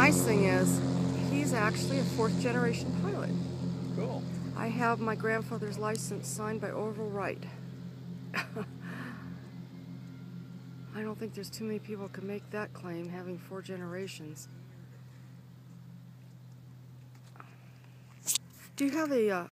nice thing is, he's actually a fourth-generation pilot. Cool. I have my grandfather's license signed by Orville Wright. I don't think there's too many people who can make that claim, having 4 generations. Do you have a